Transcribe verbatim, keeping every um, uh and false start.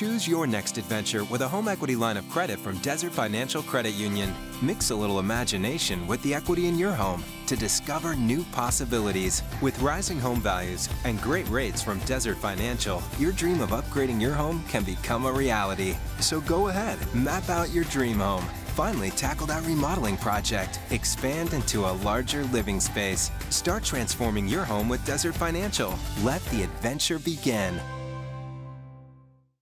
Choose your next adventure with a home equity line of credit from Desert Financial Credit Union. Mix a little imagination with the equity in your home to discover new possibilities. With rising home values and great rates from Desert Financial, your dream of upgrading your home can become a reality. So go ahead, map out your dream home. Finally, tackle that remodeling project. Expand into a larger living space. Start transforming your home with Desert Financial. Let the adventure begin.